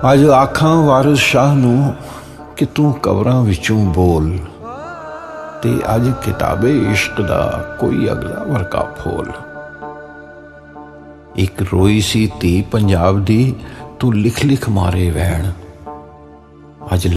अज आखां वारिस शाह नूं कि तू कबरां विचों बोल, ते अज किताबे इश्क दा कोई अगला वर्का फोल। एक रोई सी धी पंजाब दी, तू लिख लिख मारे वैण, अज